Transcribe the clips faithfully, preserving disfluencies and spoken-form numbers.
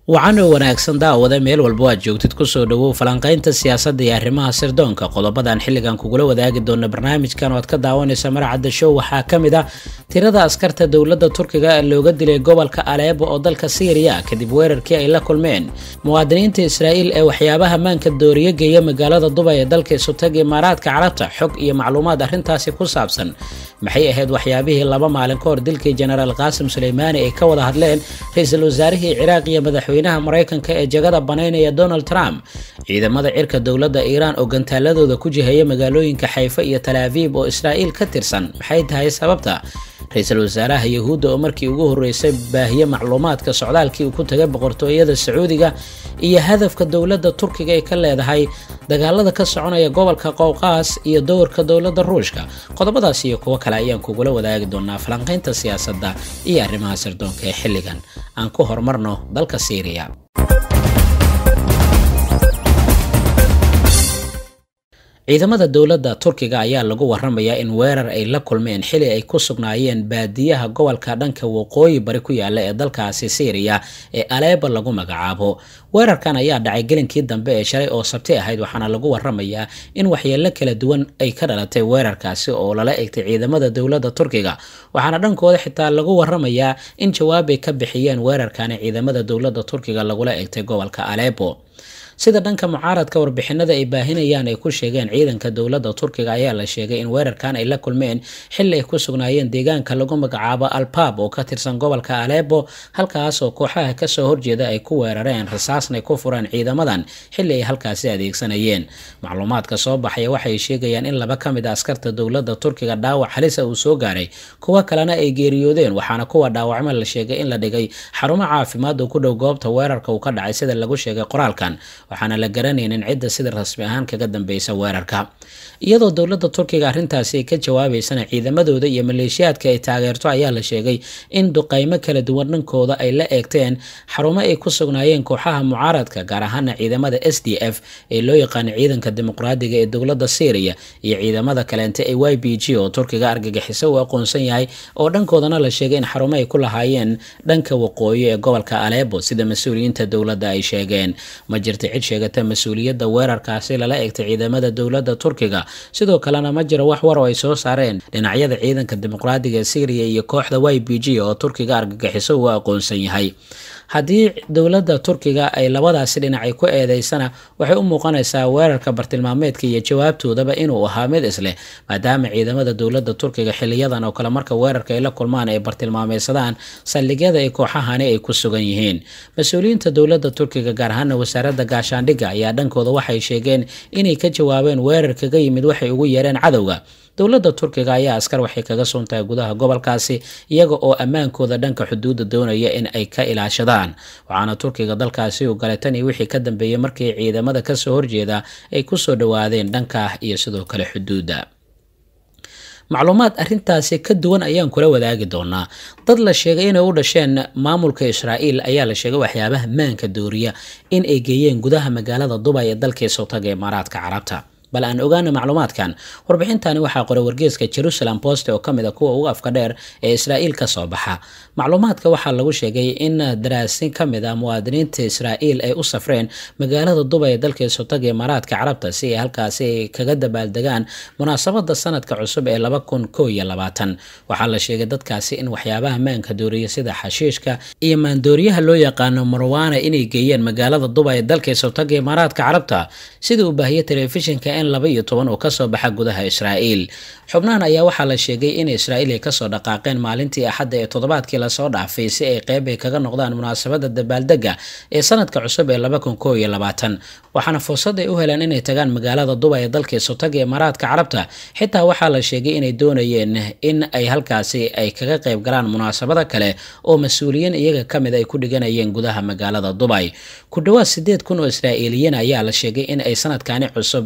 waxaana wanaagsan daawada meel walba aad joogtid ku soo dhawow falanqaynta siyaasadda iyo arrimaha sirdoonka qodobadan xilligan kugula wadaagi doona barnaamijkan oo aad ka daawanaysa maracadda show waxaa ka mid ah tirada askarta dowladda Turkiga ee looga dilay gobolka Aleppo oo dalka Syria kadib weerarkii ay la kulmeen muwaadiniinta Israa'iil ee waxyaabaha maanka dooriye geeya magaalada Dubai ee dalka Sultanka Imaaraadka Carabta xog iyo macluumaad arrintaasi ku saabsan maxay ahayd waxyaabihii laba maalin ka hor dilkii General Qasim Suleimani ay ka wada hadleen ra'iisul wasaarihii Ciraaq iyo madaxweynaha Mareykanka ee jagada banaynaya Donald Trump ciidamada cirka dowladda Iran oo gantaaladooda ku jiheeyay magaalooyinka Haifa iyo Tel Aviv oo Israa'iil ka tirsan maxay tahay sababta ra'iisul wasaaraha Yahuudda oo markii ugu horeysay baahiye macluumaadka socdaalkii uu ku tagay boqortooyada Sacuudiga iyo hadafka dowladda Turkiga ay ka leedahay dagaalada ka soconaya gobolka Qowqaas iyo doorka dowladda Ruushka qodobadaas iyo kuwa kale ayaan kugula wadaagi doonaa falanqaynta siyaasadda iyo arrimaha sirdoonka ee xilligan aan ku hormarno dalka Syria ciidamada dowladda Turkiga ayaa lagu waramayaa in weerar ay la kulmeen xili ay ku sugnaayeen baadiyaha gobolka dhanka waqooyi bari ku yaala ee dalkaasi Syria ee Aleppo lagu magacaabo weerarkan ayaa dhacay gelinkii dambe ee shalay oo sabti ahayd waxaana lagu waramayaa in waxyeello kala duwan ay ka dhalatay weerarkaasi oo lala eegtay ciidamada dowladda Turkiga waxaana dhankooda xitaa lagu waramayaa in jawaab ay ka bixiyeen weerarkan ciidamada dowladda Turkiga lagula eegtay gobolka Aleppo sida dhanka mucaaradka warbixinada ay baahinayaan ay ku sheegeen ciidanka dowladda Turkiga ayaa la sheegay in weerarkan ay la kulmeen xilli ay ku sugnaayeen deegaanka lagu magacaabo Alpab oo ka tirsan gobolka Aleppo halkaas oo kooxaha ka soo horjeeda ay ku weerareen rasaasna ku fureen ciidamadan xilli ay halkaasi adeegsanayeen macluumaadka soo baxay waxay sheegayaan in laba kamid ah askarta dowladda Turkiga dhaawac halis ah uu soo gaaray kuwa kalena ay geeriyoodeen waxaana kuwa dhaawacma la sheegay in la dhigay xarumo caafimaad oo ku dhow goobta weerarka uu ka dhacay sida lagu sheegay qoraalkan waxaana la garanaynin cidda sida rasmi ahaan kaga dambaysa weerarka iyadoo dowladda Turkiga arrintaasi ay ka jawaabaysana ciidamadooda iyo maleeshiyaadka ay taageerto ayaa la sheegay in duqeymo kala duwan dhankooda ay la eegteen xarumo ay ku sugnaayeen kooxaha mucaaradka gaar ahaan ciidamada S D F ee loo yaqaan ciidanka dimuqraadiga ee dowladda Syria iyo ciidamada kaleente ee Y P G oo Turkiga argagixiso u aqoonsan yahay oo dhankoodana la sheegay in xarumo ay ku lahaayeen dhanka waqooyi ee gobolka Aleppo sida mas'uuliyiinta dowladda ay sheegeen ma jirto cid sheegata mas'uuliyadda weerarkaasi lala eegtay ciidamada dowladda Turkiga sidoo kalena ma jiro wax war oo ay soo saareen dhinacyada ciidanka dimuqraadiga ee Syria iyo kooxda Y P G oo Turkiga argagixiso u aqoonsan yahay haddii dowladda Turkiga ay labadaasi dhinac ay ku eedeysana waxay u muuqanaysaa weerarka bartilmaameedka iyo jawaabtoodaba inuu ahaa mid isleh maadaama ciidamada dowladda Turkiga xiliyadan oo kale marka weerarka ay la kulmaan ay bartilmaameysadaan saldhigyada ay kooxahani ay ku sugan yihiin mas'uuliyiinta dowladda Turkiga gaar ahaan wasaaradda gaashaandhigga ayaa dhankooda waxay sheegeen inay ka jawaabeen weerar kaga yimid waxay ugu yeereen cadowga dowladda Turkiga ayaa askar waxay kaga soontahay gudaha gobolkaasi iyaga oo ammaankooda dhanka xuduudda doonaya in ay ka ilaashadaan waxaana Turkiga dalkaasi u galay tan iyo wixii ka dambeeyay markii ciidamada ka soo horjeeda ay ku soo dhawaadeen dhanka iyo sidoo kale xuduudda macluumaad arrintaasi ka duwan ayaan kula wadaagi doonaa dad la sheegay inay u dhasheen maamulka Israa'iil ayaa la sheegay waxyaabaha maanka dooriya in ay geeyeen gudaha magaalada Dubai ee dalka Sultanka Imaaraadka Carabta bal aan ogaana macluumaadkan warbixintani waxaa qoray wargeyska Jerusalem Post oo kamid ah kuwa ugu afka dheer ee Israa'iil ka soo baxa macluumaadka waxaa lagu sheegay in daraasin kamid ah muwaadiniinta Israa'iil ay u safreen magaalada Dubai ee dalka Sultanka Imaaraadka Carabta si ay halkaasi kaga dabaaldegaan munaasabada sanadka cusub ee laba kun kow iyo labaatan waxaa la sheegay dadkaasi in waxyaabaha maanka dooriya sida xashiishka iyo maandooriyaha loo yaqaan marijuana inay geeyeen magaalada Dubai ee dalka Sultanka Imaaraadka Carabta sida uu baahiyay telefishinka laba iyo toban oo ka soo baxa gudaha Israa'iil xubnahan ayaa waxaa la sheegay in Israa'iil ay ka soo dhaqaaqeen maalintii Axad ee toddobaadkii la soo dhaafay si ay qayb ay kaga noqdaan munaasabada dabaaldega ee sanadka cusub ee laba kun kow iyo labaatan waxaana fursad ay u heleen inay tagaan magaalada Dubai ee dalka Sultanka Imaaraadka Carabta xitaa waxaa la sheegay inay doonayeen in ay halkaasi ay kaga qayb galaan munaasabada kale oo mas'uuliyiin iyaga kamid ay ku dhiganayeen gudaha magaalada Dubai ku dhawaad sideed kun oo Israa'iiliyiin ayaa la sheegay in ay sanadkani cusub ay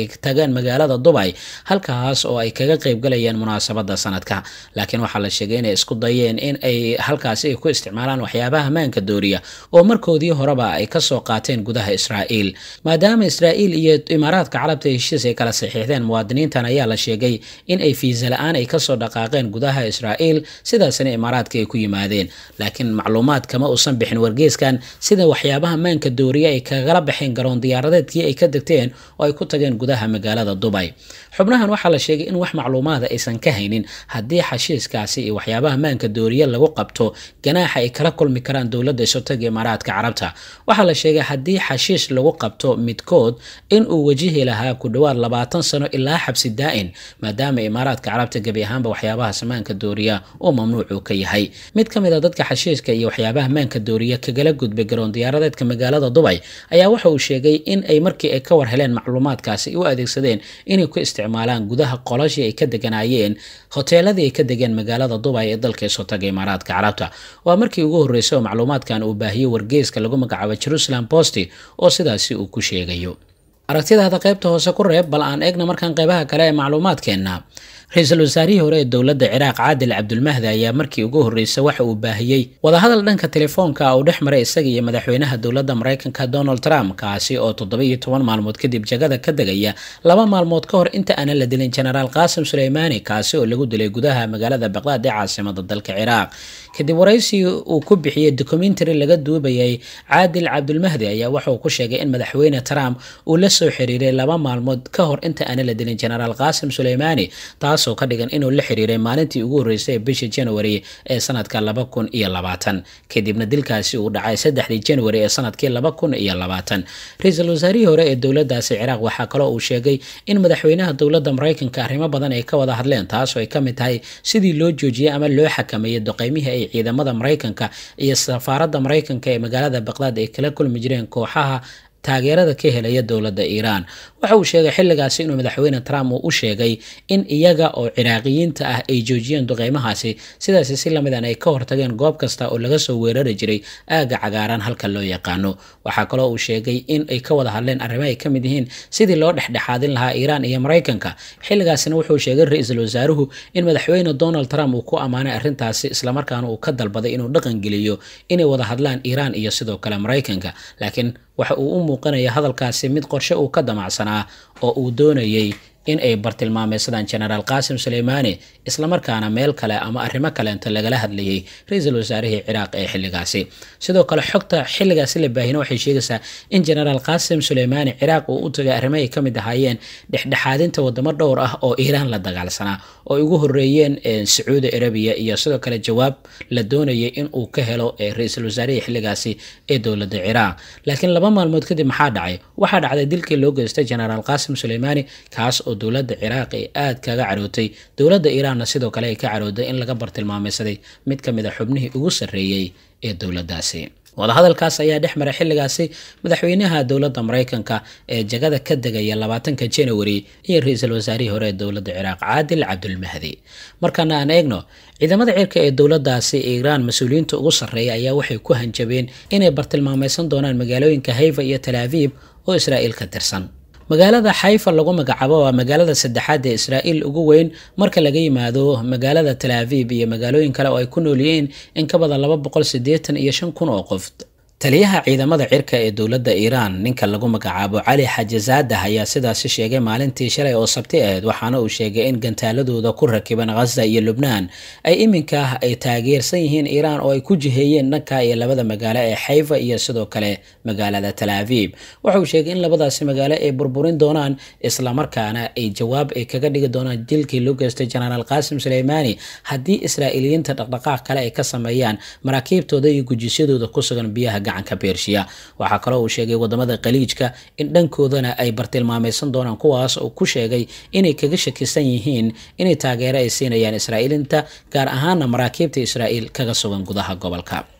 ay tageen magaalada Dubai halkaas oo ay kaga qayb galayeen munaasabada sanadka. laakiin waxaa la sheegay inay isku dayeen in ay halkaasi ay ku isticmaalaan waxyaabaha maanka dooriya oo markoodii horeba ay ka soo qaateen gudaha Israa'iil. maadaama Israa'iil iyo Imaaraadka Carabta heshiis ay kala saxiixdeen, muwaadiniintan ayaa la sheegay in ay fiisa la'aan ay ka soo dhaqaaqeen gudaha Israa'iil, sidaasna Imaaraadka ay ku yimaadeen. laakiin macluumaad kama uusan bixin wargeyskan sida waxyaabaha maanka dooriya ay kagala baxeen garoon diyaaradeedkii ay ka degteen oo ay ku tageen gudaha magaalada Dubai. xubnahan waxaa la sheegay in wax macluumaada aysan ka haynin haddii xashiiskaasi iyo waxyaabaha maanka dooriya lagu qabto ganaaxa ay kala kulmi karaan dowladda isotaga Imaaraadka Carabta. waxaa la sheegay haddii xashiish lagu qabto midkood in uu wajihi lahaa ku dhawaad labaatan sano ilaa xabsi daa'in, maadaama Imaaraadka Carabta gabi ahaanba waxyaabaha maanka dooriya uu mamnuuc ka yahay. mid ka mid ah dadka xashiishka iyo waxyaabaha maanka dooriya kagala gudbay garoon diyaaradeedka magaalada Dubai ayaa waxa uu sheegay in ay markii ay ka war heleen macluumaadkaasi u adeegsadeen inay ku isticmaalaan gudaha qolashii ay ka deganaayeen hoteeladii ay ka degeen magaalada Dubai ee dalka isotaga Imaaraadka Carabta. waa markii ugu horeysay oo macluumaadkan uu baahiyay wargeyska lagu magacaabo Jerusalem Post oo sidaasi uu ku sheegayo. aragtidaada qaybta hoose ku reeb, bal aan eegna markaan qaybaha kale ee macluumaadkeena. ra-iisul wasaarihii hore ee dowladda Ciraaq Caadil Cabdulmahdi ayaa markii ugu horeysay waxa uu baahiyay wadahadal dhanka telefoonka oo dhex maray isaga iyo madaxweynaha dowladda Mareykanka Donald Trump, kaasi oo toddoba iyo toban maalmood kadib jagada ka degaya laba maalmood ka hor inta aan la dilin Generaal Qasem Soleimani, kaasi oo lagu dilay gudaha magaalada Baghdad ee caasimadda dalka Ciraaq. kadib waraysi uu ku bixiyay documentary laga duubayay, Caadil Cabdulmahdi ayaa waxa uu ku sheegay in madaxweyne Trump uu la soo xiriiray laba maalmood ka hor inta aan la dilin Generaal Qasem Soleimani, taasoo ka dhigan inuu la xiriiray maalintii ugu horeysay bishii January ee sanadka laba kun iyo labaatan, kadibna dilkaasi uu dhacay saddexdii January ee sanadkii laba kun iyo labaatan. ra-iisul wasaarihii hore ee dowladdaasi Ciraaq waxaa kaloo uu sheegay in madaxweynaha dowladda Mareykanka arrimo badan ay ka wada hadleen, taasoo ay ka mid tahay sidii loo joojiyay ama loo xakameeyay duqeymihii ay ciidamada Mareykanka iyo safaaradda Mareykanka ee magaalada Baghdad ay kala kulmi jireen kooxaha taageerada ka helaya dowladda Iiraan. waxa uu sheegay xilligaasi inuu madaxweyne Trump uu u sheegay in iyaga oo Ciraaqiyiinta ah ay joojiyeen duqeymahaasi, sidaas si lamid ah ay ka hortageen goob kasta oo laga soo weerari jiray aaga cagaaran halka loo yaqaano. waxa kale oo uu sheegay in ay ka wada hadleen arrimo ay ka mid yihiin sidii loo dhexdhexaadin lahaa Iiraan iyo Mareykanka. xilligaasina wuxuu sheegay ra-iisul wasaaruhu in madaxweyne Donald Trump uu ku amaanay arrintaasi, isla markaana uu ka dalbaday inuu dhaqan geliyo inay wada hadlaan Iiraan iyo sidoo kale Mareykanka. laakiin waxa uu u muuqanaya hadalkaasi mid qorshe uu ka damacsanaa oo uu doonayay in ay bartilmaameysadaan Generaal Qasem Soleimani, isla markaana meel kale ama arrimo kale inta lagala hadlayay ra-iisul wasaarihii Ciraaq ee xilligaasi. sidoo kale xogta xilligaasi la baahina waxay sheegaysaa in Generaal Qasem Soleimani Ciraaq uu u tagay arrimo ay ka mid ahaayeen dhexdhexaadinta wadamo dhowr ah oo Iiraan la dagaalsanaa, oo ugu horeeyeen Sacuudi Arabiya, iyo sidoo kale jawaab la doonayay in uu ka helo ra-iisul wasaarihii xilligaasi ee dowladda Ciraaq. laakiin laba maalmood kadib maxaa dhacay? waxaa dhacday dilkii loo geystay Generaal Qasem Soleimani, kaas oo dowladda Ciraaq ay aad kaga carootay, dowladda Iiraanna sidoo kale ay ka carooday in laga bartilmaameysaday mid ka mid ah xubnihii ugu sarreeyay ee dowladdaasi. wadahadalkaas ayaa dhex maray xilligaasi madaxweynaha dowladda Mareykanka ee jagada ka degaya labaatanka January iyo ra-iisul wasaarihii hore ee dowladda Ciraaq Caadil Cabdulmahdi. markana aan eegno ciidamada cirka ee dowladdaasi Iiraan, mas'uuliyiinta ugu sarreeya ayaa waxay ku hanjabeen inay bartilmaameysan doonaan magaalooyinka Haifa iyo Tel Aviv oo Israa'iil ka tirsan. magaalada Haifa lagu magacaabo waa magaalada saddexaad ee Israa'iil ugu weyn marka laga yimaado magaalada Tel Aviv iyo magaalooyin kale oo ay ku nool yihiin in ka badan laba boqol siddeetan iyo shan kun oo qof. taliyaha ciidamada cirka ee dowladda Iiraan, ninka lagu magacaabo Cali Xajazaada, ayaa sidaasi sheegay maalintii shalay oo Sabti ahayd, waxaana uu sheegay in gantaaladooda ku rakiban Gaza iyo Lubnaan ay iminka ay taageersan yihiin Iiraan oo ay ku jiheeyeen dhanka iyo labada magaalo ee Haifa iyo sidoo kale magaalada Tel Aviv. waxa uu sheegay in labadaasi magaalo ay burburin doonaan, isla markaana ay jawaab ay kaga dhigi doonaan dilkii loo geystay Generaal Qasem Soleimani haddii Israa'iiliyiinta dhaqdhaqaaq kale ay ka sameeyaan maraakiibtooda iyo gujisyadooda ku sugan biyaha gacanka Beershiya. waxaa kaloo uu sheegay wadamada Khaliijka in dhankoodana ay bartilmaameysan doonaan, kuwaas oo ku sheegay inay kaga shakisan yihiin inay taageero ay siinayaan Israa'iiliinta, gaar ahaana maraakiibta Israa'iil kaga sugan gudaha gobolka.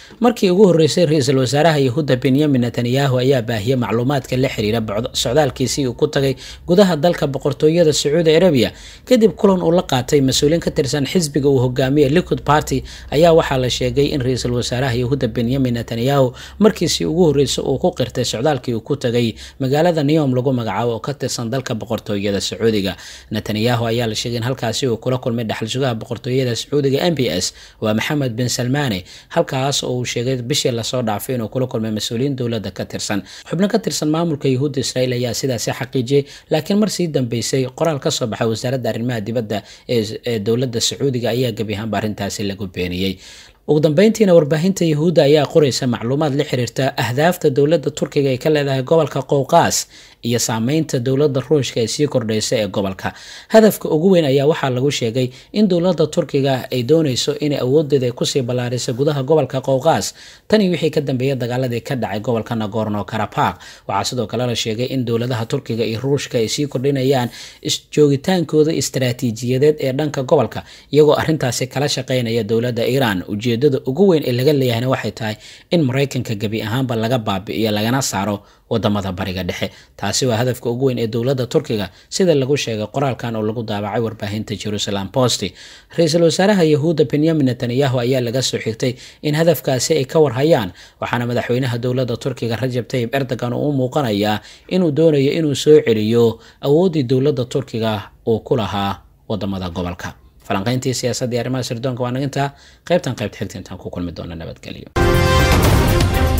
markii ugu horeysay ra'iisul wasaaraha Yahuuda Benjamin Netanyahu ayaa baahiyay macluumaadka la xiriira socdaalkiisii uu ku tagay gudaha dalka boqortooyada Sacuudi Arabia kadib kulan uu la qaatay mas'uuliin ka tirsan xisbiga uu hogaamiyo Likud Party ayaa waxaa la sheegay in ra'iisul wasaaraha Yahuuda Benjamin Netanyahu markiisii ugu horeysay uu ku qirtay socdaalkii uu ku tagay magaalada Neom lagu magacaabo oo ka tirsan dalka boqortooyada Sacuudiga. Netanyahu ayaa la sheegay in halkaasi uu kula kulmay dhaxal sugaha boqortooyada Sacuudiga M B S waa Mohammed bin Salman, halkaas oo uu sheegay bishii la soo dhaafay inuu kula kulmay mas'uuliin dowladda ka tirsan. xubno ka tirsan maamulka Yahuudda Israa'iil ayaa sidaas xaqiijiyay, laakiin mar sii dambeysay qoraal ka soo baxay wasaaradda arrimaha dibadda ee dowladda Sacuudiga ayaa gabi ahaan arrintaasi lagu beeniyay. ugu dambeyntiina warbaahinta Yahuudda ayaa qoraysa macluumaad la xiriirta ahdaafta dowladda Turkiga ay ka leedahay gobolka Qowqaas iyo saameynta dowladda Ruushka ee sii kordhaysa ee gobolka. Hadafka ugu weyn ayaa waxaa lagu sheegay in dowladda Turkiga ay doonayso inay awoodeeda ku sii ballaariso gudaha gobolka Qowqaas tani wixii ka dambeeyay dagaaladii ka dhacay gobolka Nagorno-Karabakh. Waxaa sidoo kale la sheegay in dowladaha Turkiga iyo Ruushka ay sii kordhinayaan joogitaankooda istiraatiijiyadeed ee dhanka gobolka iyagoo arrintaasi kala shaqeynaya dowladda Iran. ujeedada ugu weyn ee laga leeyahay waxay tahay in Mareykanka gabi ahaanba laga baabi'iyo lagana saaro wadamada bariga dhexe. taasi waa hadafka ugu weyn ee dowladda Turkiga sida lagu sheegay qoraalkan oo lagu daabacay warbaahinta Jerusalem Post. Ra'iisul wasaaraha Yahuuda Benjamin Netanyahu ayaa laga soo xigtay in hadafkaasi ay ka warhayaan, waxaana madaxweynaha dowladda Turkiga Recep Tayyip Erdogan uu muuqanayaa inuu doonayo inuu soo celiyo awoodii dowladda Turkiga oo ku lahaa wadamada gobolka. falanqayntii siyaasadda iyo arrimaha sirdoonka waa naginta qaybtan qaybta xigta intaan ku kulmi doona nabadgelyo.